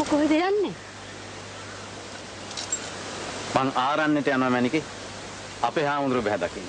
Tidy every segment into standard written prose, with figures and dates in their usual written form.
කොහෙද යන්නේ? මං ආරන්නට යනවා මැනිකේ. අපේ හාමුදුරුවෝ බහැ දකින්න.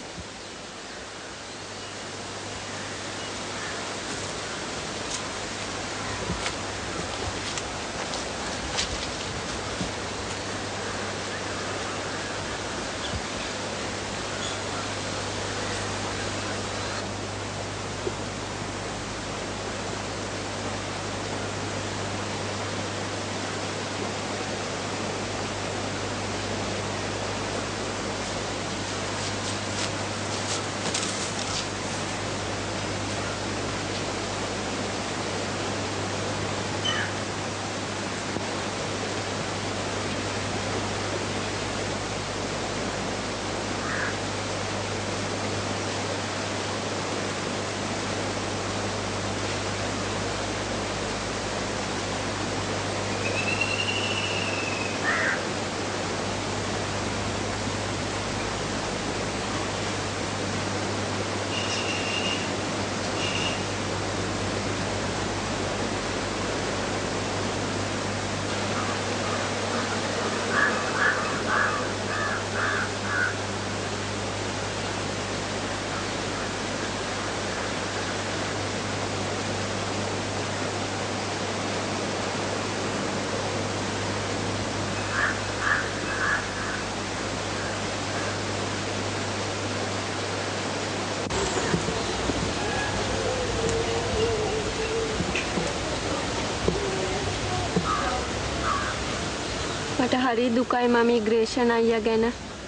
මට හරි දුකයි මම ඉග්‍රේෂන් අයියා ගැන.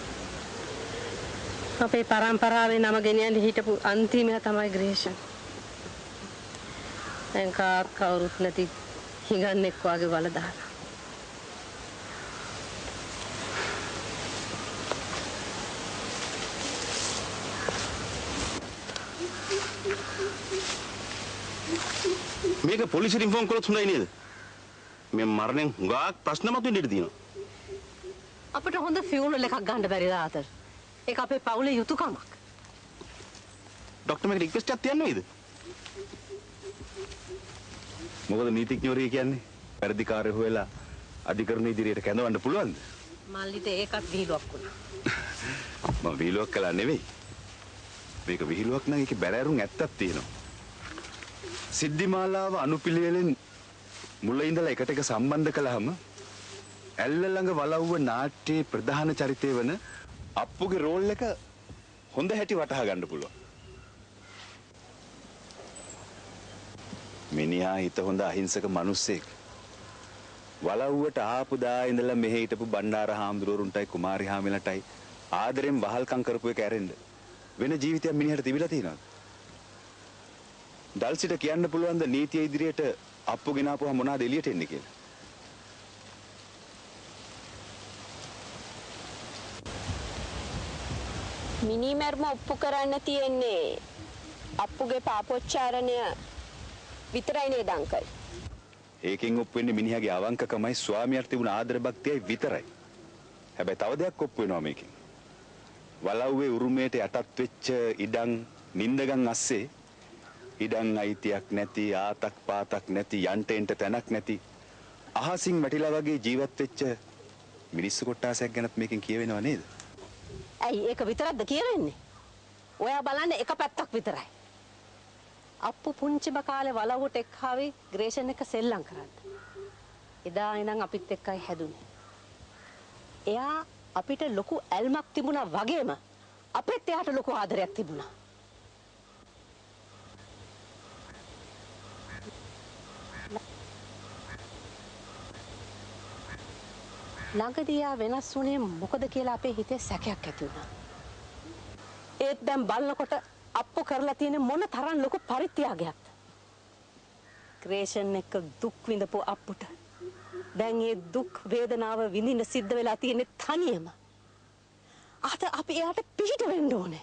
අපේ පරම්පරාවේ නම ගෙනියන්න හිටපු අන්තිමයා තමයි ඉග්‍රේෂන්. දැන් කවුරුත් නැති හිඟන්නෙක් වගේ වල දාලා. මේක පොලිසියට ඉන්ෆෝම් කළොත් හොඳයි නේද? මේ මරණයෙන් හුඟක් ප්‍රශ්න මතුවෙන්න ඉඩ තියෙනවා. අපිට හොඳ ෆියුනල් එකක් ගන්න බැරිද ආතල්? ඒක අපේ පවුලේ යුතුයකමක්. ડોක්ටර් මේක රික්වෙස්ට් එකක් තියන්න වේද? මොකද නීතිඥවරු කියන්නේ වැඩිකාරය හොයලා අධිකරණ ඉදිරියට කැඳවන්න පුළුවන්ද? මල්ලිට ඒකත් විහිළුවක් වුණා. මම විහිළුවක් කළා නෙවෙයි. මේක විහිළුවක් නම් ඒකේ බැරෑරුම් ඇත්තක් තියෙනවා. සිද්ධිමාලාව අනුපිළිවෙලෙන් මුල ඉඳලා එකට එක සම්බන්ධ කළාම ඇල්ල ළඟ වලව්ව නාට්‍යයේ ප්‍රධාන චරිතය වන අප්පුගේ රෝල් එක හොඳ හැටි වටහා ගන්න පුළුවන්. මිනිහා හිත හොඳ අහිංසක මිනිස්සෙක්. වලව්වට ආපු දා ඉඳලා මෙහෙ හිටපු බණ්ඩාර හාමුදුරුවරුන්ටයි කුමාරි හාමිලටයි ආදරෙන් වහල්කම් කරපු එක ඇරෙන්න වෙන ජීවිතයක් මිනිහට තිබිලා තියෙනවා. දල්සිට කියන්න පුළුවන් ද නීතිය ඉදිරියට අප්පු ගෙනාපුවා මොනවාද එළියට එන්නේ කියලා? මිනිමර්ම ඔප්පු කරන්න තියෙන්නේ අප්පුගේ පාපොච්චාරණය විතරයි නේද අංකල්? ඒකෙන් ඔප්පු වෙන්නේ මිනිහාගේ අවංකකමයි ස්වාමියාට තිබුණ ආදර භක්තියයි විතරයි. හැබැයි තව දෙයක් ඔප්පු වෙනවා මේකෙන්. වලව්වේ උරුමයට යටත් වෙච්ච ඉඩම් නින්දගම් අස්සේ ඉඩම් අයිතියක් නැති ආතක් පාතක් නැති යන්ට එන්ට තැනක් නැති අහසින් වැටිලා වගේ ජීවත් වෙච්ච මිනිස්සු කොට්ටාසයක් ගැනත් මේකෙන් කියවෙනව නේද? ඇයි ඒක විතරක්ද කියවෙන්නේ? ඔයා බලන්න එක පැත්තක් විතරයි. අප්පු පුංචිම කාලේ වලව්වට එක්කාවේ ග්‍රේෂන් එක සෙල්ලම් කරන්න. එදා ඉඳන් අපිත් එක්කයි හැදුනේ. එයා අපිට ලොකු ඇල්මක් තිබුණා වගේම අපිත් එයාට ලොකු ආදරයක් තිබුණා. ළඟදී ආ වෙනස් වුණේ මොකද කියලා අපේ හිතේ සැකයක් ඇති වුණා. ඒත් දැන් බලනකොට අප්පු කරලා තියෙන මොන තරම් ලොකු පරිත්‍යාගයක්ද? ක්‍රේෂන් එක දුක් විඳපු අප්පුට දැන් ඒ දුක් වේදනාව විඳින්න සිද්ධ වෙලා තියෙන්නේ තනියම. අද අපි එයාට පිහිට වෙන්න ඕනේ.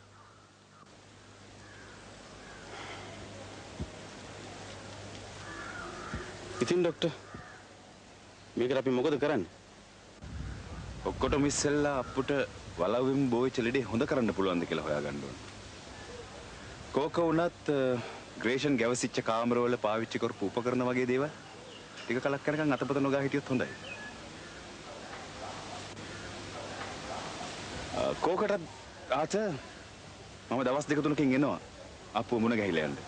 ඉතින් ડોක්ටර් මේකට අපි මොකද කරන්නේ? ඔක්කොටම ඉස්සෙල්ලා අප්පුට වලව්වෙන් බෝවෙච්ච ලෙඩේ හොඳ කරන්න පුළුවන්ද කියලා හොයාගන්න ඕනේ. කෝක වුණත් ග්‍රේෂන් ගැවසිච්ච කාමරවල පාවිච්චි කරපු උපකරණ වගේ දේවල් ටික කලක් යනකම් අතපත නොගා හිටියොත් හොඳයි. කෝකටත් ආත මම දවස් දෙක තුනකින් එනවා. අප්පුව මුණ ගැහිලා යන්න.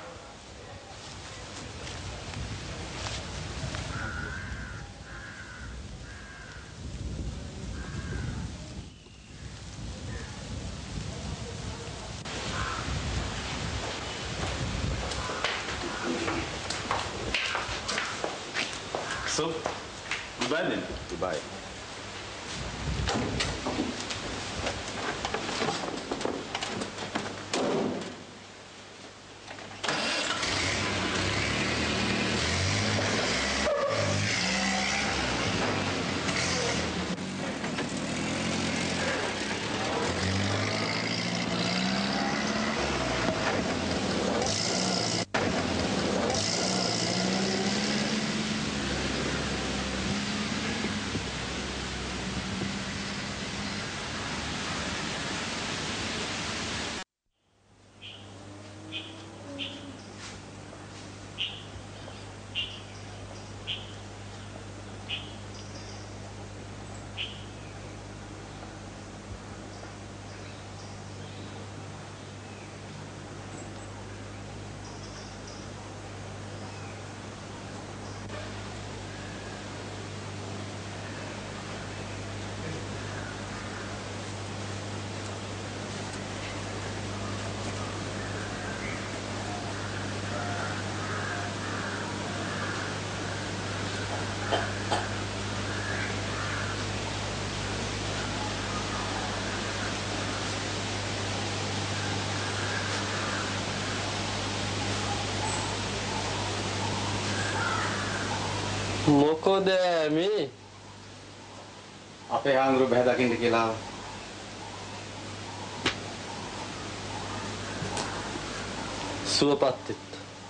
So, goodbye then. Goodbye. මොකද මේ අපේ හාමුදුරුවෝ බහැ දකින්න කියලා ආවා. සුවපත් වෙත්.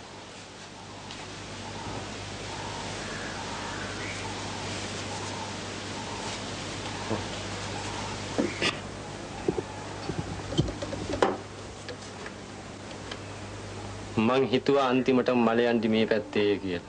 මං හිතුවා අන්තිමට මලයන්දි මේ පැත්තේ කියලා.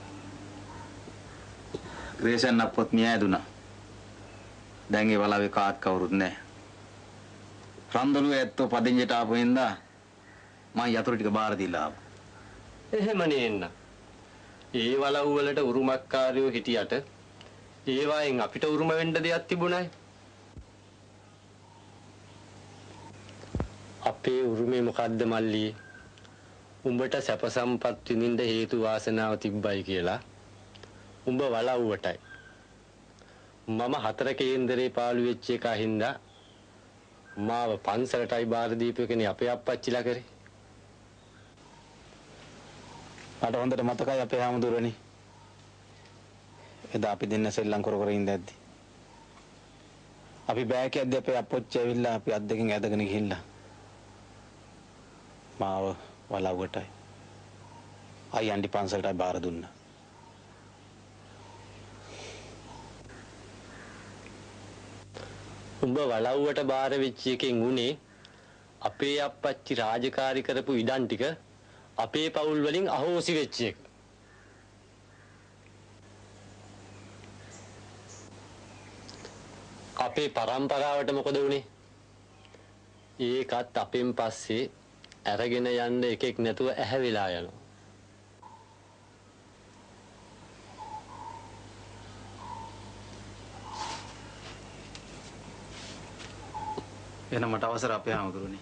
ග්‍රේෂන් අප්පොත් මිය දුනා. දැන් ඒ වලාවේ කාත් කවුරුත් නැහැ. රන්දලුවේ ඇත්තෝ පදිංචිට ආපු හින්දා මං යතුරු ටික බාර දීලා ආවා. එහෙම නෙන්න. ඒ වලව් වලට උරුමකාරයෝ හිටියට ඒ වයින් අපිට උරුම වෙන්න දෙයක් තිබුණයි. අපේ උරුමේ මොකද්ද මල්ලී? උඹට සැප සම්පත් විඳින්න හේතු වාසනාව තිබ්බයි කියලා. උඹ වලව්වටයි. මම 4 කේන්දරේ පාළු වෙච්ච එක හින්දා මාව පන්සලටයි බාර දීපේකනේ අපේ අප්පච්චිලා කරේ. මට හොඳට මතකයි අපේ හාමුදුරුවනේ. එදා අපි දෙන්න සෙල්ලම් කර කර ඉඳද්දි. අපි බෑකේ ඇද්දි අපේ අප්පච්චි ඇවිල්ලා අපි අත් දෙකෙන් ඇදගෙන ගිහිල්ලා මාව වලව්වටයි අයියන්ඩි පන්සලටයි බාර දුන්නා. උඹ වලව්වට බාර වෙච්ච එකෙන් උනේ අපේ අප්පච්චි රාජකාරී කරපු ඉඩම් ටික අපේ පවුල් වලින් අහෝසි වෙච්ච එක. අපේ පරම්පරාවට මොකද වුනේ? ඒකත් අපෙන් පස්සේ අරගෙන යන්න එකෙක් නැතුව ඇහැවිලා යනවා. එහෙනම් මට අවසර අපේ හාමුදුරුවනේ.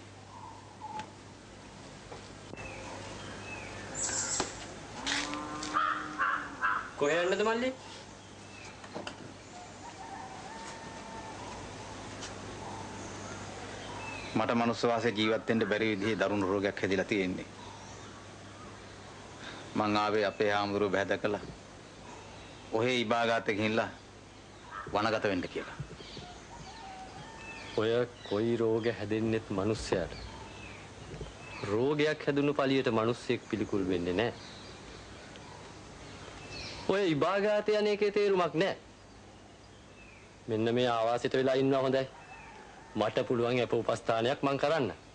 කොහෙ යන්නද මල්ලි? මට මනුස්ස වාසයේ ජීවත් වෙන්න බැරි විදිහේ දරුණු රෝගයක් හැදිලා තියෙන්නේ. මං ආවේ අපේ හාමුදුරුවෝ බහැ දැකලා ඔහේ ඉබාගාතේ ගිහිල්ලා වනගත වෙන්න කියලා. ඔය කොයි රෝග හැදෙන්නෙත් මිනිස්සයාට. රෝගයක් හැදුණු පළියට මිනිස්සෙක් පිළිකුල් වෙන්නේ නැහැ. ඔය ඉබාගාත යන එකේ තේරුමක් නැහැ. මෙන්න මේ ආවාසයට වෙලා ඉන්නවා හොඳයි. මට පුළුවන් අප උපස්ථානයක් මං කරන්න.